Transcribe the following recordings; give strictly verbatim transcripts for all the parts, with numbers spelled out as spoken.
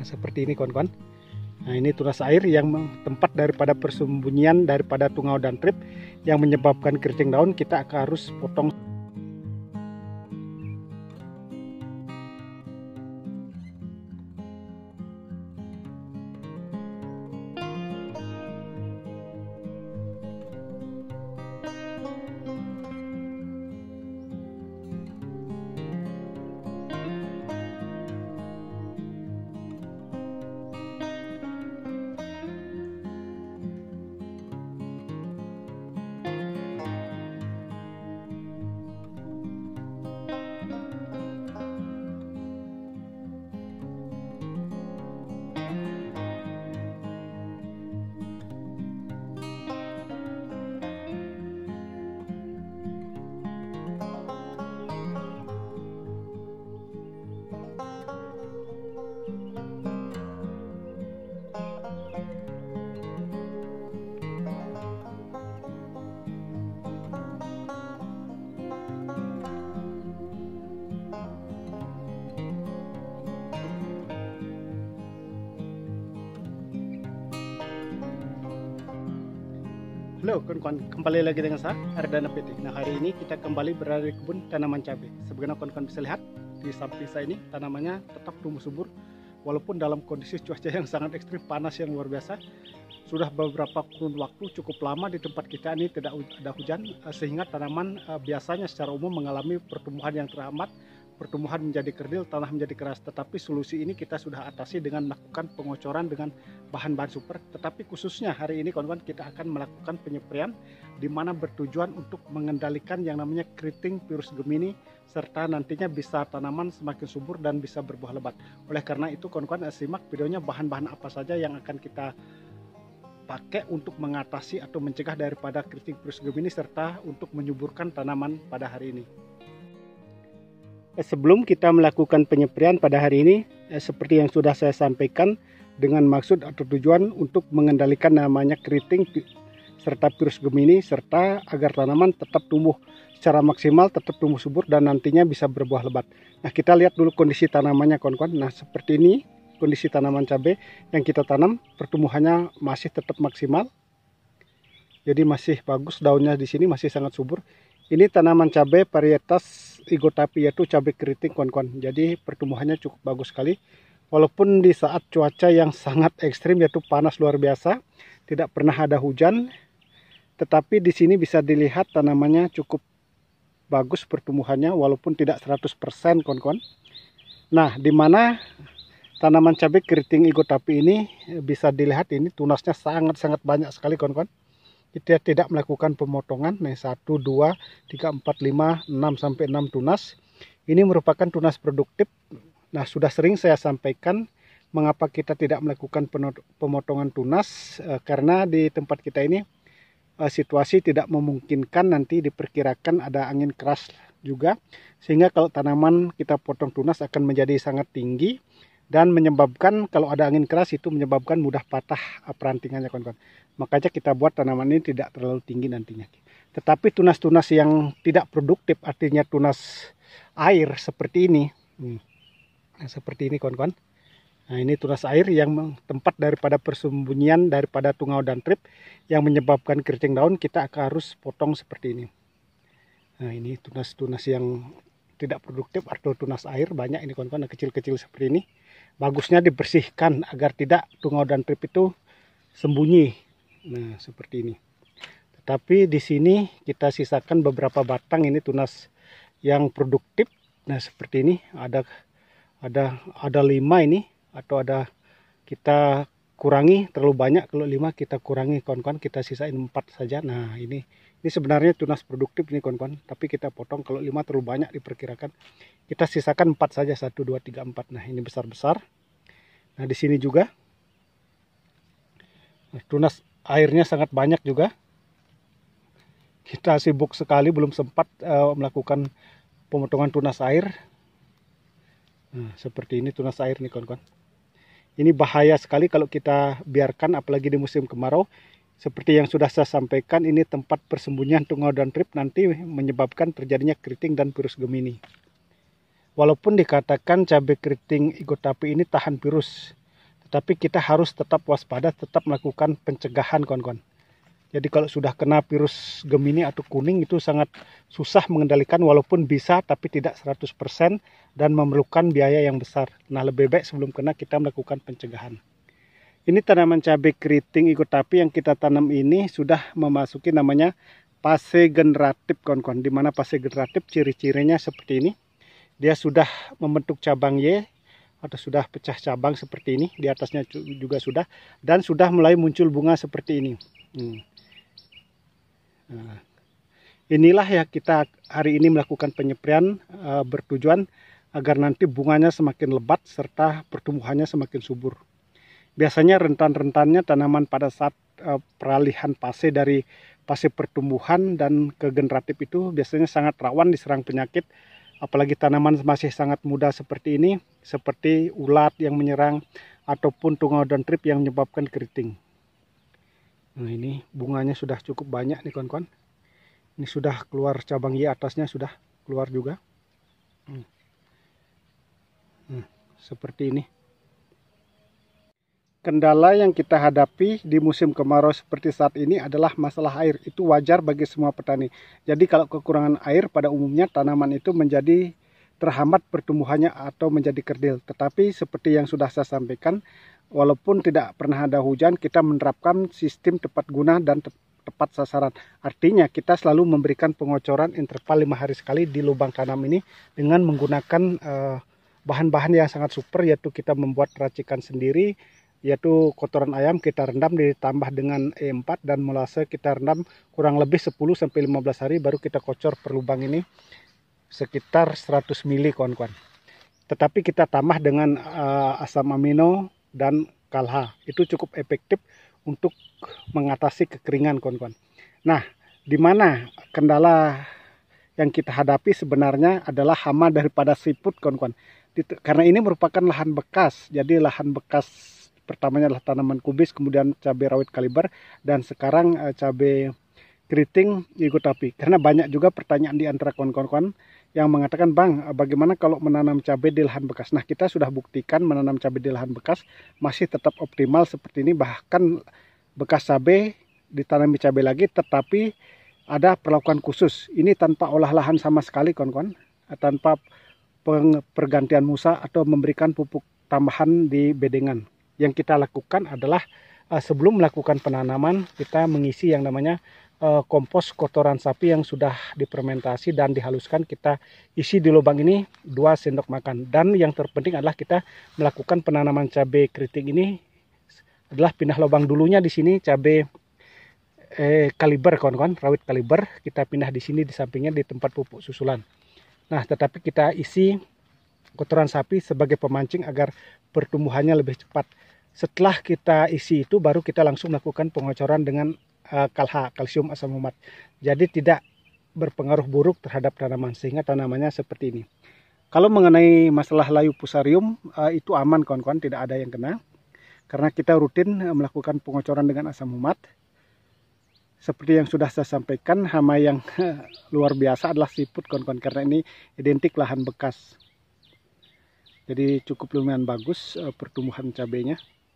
Nah, seperti ini kawan-kawan. Nah, ini tunas air yang tempat daripada persembunyian daripada tungau dan trip yang menyebabkan keriting daun. Kita harus potong. Halo kawan-kawan, kembali lagi dengan saya Ardana Petik. Nah, hari ini kita kembali berada di kebun tanaman cabai. Sebagaimana kawan-kawan bisa lihat di samping saya ini, tanamannya tetap tumbuh subur walaupun dalam kondisi cuaca yang sangat ekstrim, panas yang luar biasa. Sudah beberapa kurun waktu cukup lama di tempat kita ini tidak ada hujan, sehingga tanaman biasanya secara umum mengalami pertumbuhan yang terhambat, pertumbuhan menjadi kerdil, tanah menjadi keras. Tetapi solusi ini kita sudah atasi dengan melakukan pengocoran dengan bahan-bahan super. Tetapi khususnya hari ini kawan-kawan, kita akan melakukan penyepraian di mana bertujuan untuk mengendalikan yang namanya keriting virus Gemini, serta nantinya bisa tanaman semakin subur dan bisa berbuah lebat. Oleh karena itu kawan-kawan, simak videonya bahan-bahan apa saja yang akan kita pakai untuk mengatasi atau mencegah daripada keriting virus Gemini serta untuk menyuburkan tanaman pada hari ini. Sebelum kita melakukan penyepraian pada hari ini, eh, seperti yang sudah saya sampaikan, dengan maksud atau tujuan untuk mengendalikan namanya keriting serta virus Gemini, serta agar tanaman tetap tumbuh secara maksimal, tetap tumbuh subur dan nantinya bisa berbuah lebat. Nah, kita lihat dulu kondisi tanamannya kawan-kawan. Nah, seperti ini kondisi tanaman cabai yang kita tanam, pertumbuhannya masih tetap maksimal. Jadi masih bagus, daunnya di sini masih sangat subur. Ini tanaman cabai varietas Igotapi, yaitu cabai keriting kawan-kawan. Jadi pertumbuhannya cukup bagus sekali. Walaupun di saat cuaca yang sangat ekstrim, yaitu panas luar biasa, tidak pernah ada hujan, tetapi di sini bisa dilihat tanamannya cukup bagus pertumbuhannya walaupun tidak seratus persen kawan-kawan. Nah, di mana tanaman cabai keriting Igotapi ini bisa dilihat ini tunasnya sangat-sangat banyak sekali kawan-kawan. Kita tidak melakukan pemotongan. Nih, satu, dua, tiga, empat, lima, enam sampai enam tunas. Ini merupakan tunas produktif. Nah, sudah sering saya sampaikan mengapa kita tidak melakukan pemotongan tunas, e, karena di tempat kita ini e, situasi tidak memungkinkan, nanti diperkirakan ada angin keras juga, sehingga kalau tanaman kita potong tunas akan menjadi sangat tinggi dan menyebabkan kalau ada angin keras itu menyebabkan mudah patah perantingannya kawan-kawan. Makanya kita buat tanaman ini tidak terlalu tinggi nantinya. Tetapi tunas-tunas yang tidak produktif, artinya tunas air seperti ini, nah, seperti ini kawan-kawan. Nah, ini tunas air yang tempat daripada persembunyian daripada tungau dan trip yang menyebabkan keriting daun. Kita harus potong seperti ini. Nah, ini tunas-tunas yang tidak produktif atau tunas air banyak ini kawan-kawan, kecil-kecil seperti ini. Bagusnya dibersihkan agar tidak tungau dan trip itu sembunyi. Nah, seperti ini. Tetapi di sini kita sisakan beberapa batang ini tunas yang produktif. Nah, seperti ini ada ada ada lima ini, atau ada kita kurangi terlalu banyak. Kalau lima kita kurangi kawan-kawan, kita sisain empat saja. Nah, ini ini sebenarnya tunas produktif ini kawan-kawan, tapi kita potong. Kalau lima terlalu banyak diperkirakan, kita sisakan empat saja, satu, dua, tiga, empat. Nah, ini besar-besar. Nah, di sini juga nah, tunas airnya sangat banyak juga. Kita sibuk sekali, belum sempat uh, melakukan pemotongan tunas air. Nah, seperti ini tunas air nih kawan-kawan. Ini bahaya sekali kalau kita biarkan, apalagi di musim kemarau. Seperti yang sudah saya sampaikan, ini tempat persembunyian tungau dan trip, nanti menyebabkan terjadinya keriting dan virus Gemini. Walaupun dikatakan cabai keriting Igotapi ini tahan virus, Tetapi kita harus tetap waspada, tetap melakukan pencegahan kawan-kawan. Jadi kalau sudah kena virus Gemini atau kuning itu sangat susah mengendalikan, walaupun bisa tapi tidak seratus persen dan memerlukan biaya yang besar. Nah, lebih baik sebelum kena kita melakukan pencegahan. Ini tanaman cabai keriting ikut api yang kita tanam ini sudah memasuki namanya fase generatif kawan-kawan. Dimana fase generatif ciri-cirinya seperti ini. Dia sudah membentuk cabang Y atau sudah pecah cabang seperti ini. Di atasnya juga sudah. Dan sudah mulai muncul bunga seperti ini. Hmm. Nah, inilah ya kita hari ini melakukan penyempraian uh, bertujuan agar nanti bunganya semakin lebat serta pertumbuhannya semakin subur. Biasanya rentan-rentannya tanaman pada saat uh, peralihan fase dari fase pertumbuhan dan ke generatif itu biasanya sangat rawan diserang penyakit, apalagi tanaman masih sangat muda seperti ini, seperti ulat yang menyerang ataupun tungau-daun trip yang menyebabkan keriting. Nah, ini bunganya sudah cukup banyak nih kawan-kawan. Ini sudah keluar cabang Y, atasnya sudah keluar juga. Hmm. Hmm, seperti ini. Kendala yang kita hadapi di musim kemarau seperti saat ini adalah masalah air. Itu wajar bagi semua petani. Jadi kalau kekurangan air pada umumnya tanaman itu menjadi terhambat pertumbuhannya atau menjadi kerdil. Tetapi seperti yang sudah saya sampaikan, walaupun tidak pernah ada hujan, kita menerapkan sistem tepat guna dan te tepat sasaran. Artinya kita selalu memberikan pengocoran interval lima hari sekali di lubang tanam ini dengan menggunakan bahan-bahan uh, yang sangat super, yaitu kita membuat racikan sendiri, yaitu kotoran ayam kita rendam ditambah dengan E empat dan molase kita rendam kurang lebih sepuluh sampai lima belas hari baru kita kocor per lubang ini sekitar seratus mili kawan-kawan. Tetapi kita tambah dengan uh, asam amino dan kalha. Itu cukup efektif untuk mengatasi kekeringan kawan-kawan. Nah, di mana kendala yang kita hadapi sebenarnya adalah hama daripada siput kawan-kawan. Karena ini merupakan lahan bekas. Jadi lahan bekas pertamanya adalah tanaman kubis, kemudian cabai rawit kaliber, dan sekarang uh, cabai keriting ikut api. Karena banyak juga pertanyaan di antara kawan-kawan yang mengatakan, "Bang, bagaimana kalau menanam cabai di lahan bekas?" Nah, kita sudah buktikan menanam cabai di lahan bekas masih tetap optimal seperti ini. Bahkan bekas cabai ditanami cabai lagi, tetapi ada perlakuan khusus. Ini tanpa olah lahan sama sekali, kawan-kawan. Tanpa pergantian musa atau memberikan pupuk tambahan di bedengan. Yang kita lakukan adalah sebelum melakukan penanaman, kita mengisi yang namanya kompos kotoran sapi yang sudah difermentasi dan dihaluskan, kita isi di lubang ini dua sendok makan. Dan yang terpenting adalah kita melakukan penanaman cabai keriting ini adalah pindah lubang dulunya di sini cabai eh, kaliber kawan-kawan, rawit kaliber, kita pindah di sini di sampingnya di tempat pupuk susulan. Nah, tetapi kita isi kotoran sapi sebagai pemancing agar pertumbuhannya lebih cepat. Setelah kita isi itu baru kita langsung melakukan pengocoran dengan kalha, kalsium asam umat. Jadi tidak berpengaruh buruk terhadap tanaman sehingga tanamannya seperti ini. Kalau mengenai masalah layu fusarium itu aman kawan-kawan, tidak ada yang kena. Karena kita rutin melakukan pengocoran dengan asam umat. Seperti yang sudah saya sampaikan, hama yang luar biasa adalah siput kawan-kawan, karena ini identik lahan bekas. Jadi cukup lumayan bagus pertumbuhan cabainya.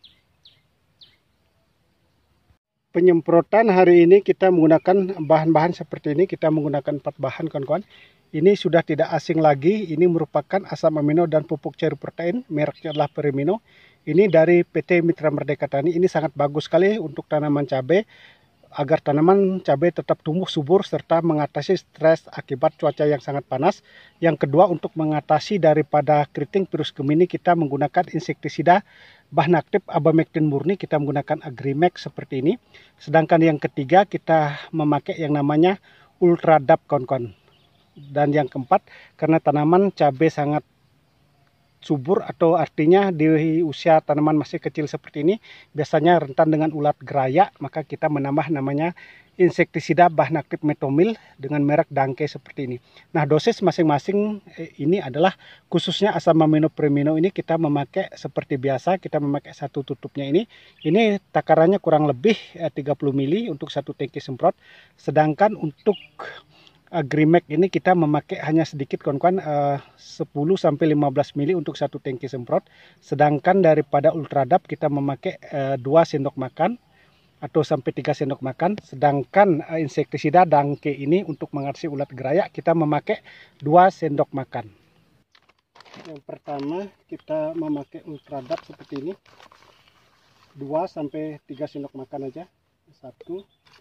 Penyemprotan hari ini kita menggunakan bahan-bahan seperti ini. Kita menggunakan empat bahan kawan-kawan. Ini sudah tidak asing lagi. Ini merupakan asam amino dan pupuk cair protein. Mereknya adalah Perimino. Ini dari P T Mitra Merdeka Tani. Ini sangat bagus sekali untuk tanaman cabai, agar tanaman cabai tetap tumbuh subur serta mengatasi stres akibat cuaca yang sangat panas. Yang kedua, untuk mengatasi daripada keriting virus Gemini, kita menggunakan insektisida bahan aktif abamectin murni, kita menggunakan Agrimex seperti ini. Sedangkan yang ketiga, kita memakai yang namanya Ultradap kawan-kawan. Dan yang keempat, karena tanaman cabai sangat subur atau artinya di usia tanaman masih kecil seperti ini biasanya rentan dengan ulat geraya, maka kita menambah namanya insektisida bahan aktif metomil dengan merek Danke seperti ini. Nah, dosis masing-masing ini adalah khususnya asam amino Perimino ini kita memakai seperti biasa, kita memakai satu tutupnya ini. Ini takarannya kurang lebih tiga puluh mili untuk satu tangki semprot. Sedangkan untuk Agrimek ini kita memakai hanya sedikit kawan-kawan, uh, sepuluh sampai lima belas mili untuk satu tangki semprot. Sedangkan daripada Ultradap kita memakai uh, dua sendok makan atau sampai tiga sendok makan. Sedangkan uh, insektisida Dangke ini untuk mengatasi ulat gerayak kita memakai dua sendok makan. Yang pertama kita memakai Ultradap seperti ini. dua sampai tiga sendok makan aja. Satu,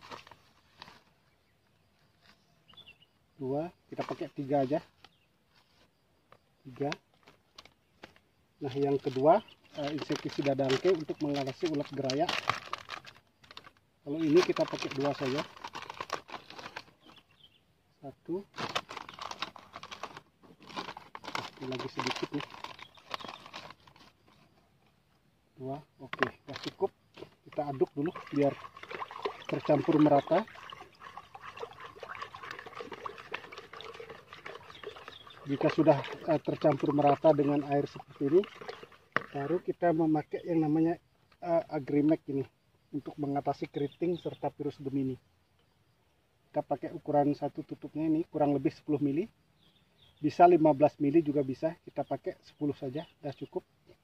dua, kita pakai tiga aja, tiga. Nah yang kedua uh, insektisida Dangke untuk mengatasi ulat gerayak. Kalau ini kita pakai dua saja, satu, ini lagi sedikit nih, dua, oke, ya cukup. Kita aduk dulu biar tercampur merata. Jika sudah uh, tercampur merata dengan air seperti ini, baru kita memakai yang namanya uh, Agrimek ini untuk mengatasi keriting serta virus Gemini. Kita pakai ukuran satu tutupnya ini kurang lebih sepuluh mili, bisa lima belas mili juga bisa, kita pakai sepuluh saja, sudah cukup.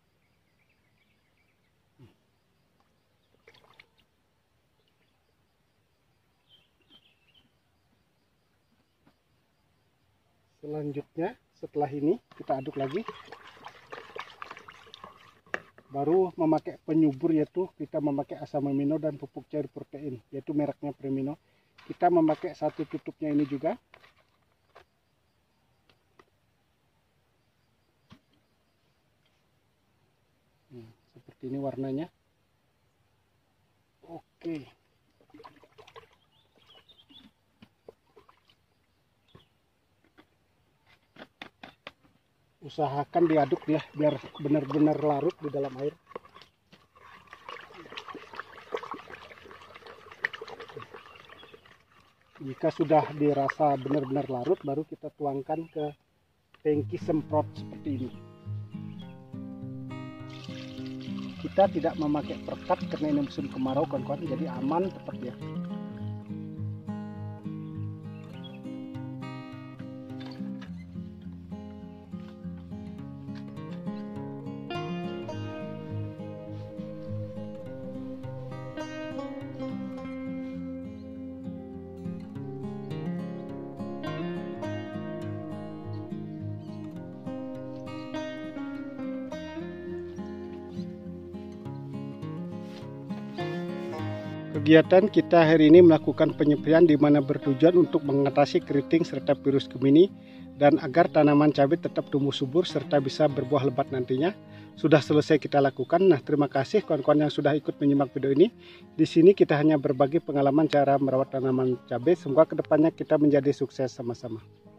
Selanjutnya setelah ini kita aduk lagi, baru memakai penyubur, yaitu kita memakai asam amino dan pupuk cair protein, yaitu mereknya Premino. Kita memakai satu tutupnya ini juga. Hmm, seperti ini warnanya. Oke. Usahakan diaduk ya biar benar-benar larut di dalam air. Jika sudah dirasa benar-benar larut, baru kita tuangkan ke tangki semprot seperti ini. Kita tidak memakai perkat karena ini musim kemarau kawan-kawan, jadi aman tetap ya. Kegiatan kita hari ini melakukan penyepraian di mana bertujuan untuk mengatasi keriting serta virus Gemini dan agar tanaman cabai tetap tumbuh subur serta bisa berbuah lebat nantinya. Sudah selesai kita lakukan. Nah, terima kasih kawan-kawan yang sudah ikut menyimak video ini. Di sini kita hanya berbagi pengalaman cara merawat tanaman cabai. Semoga kedepannya kita menjadi sukses sama-sama.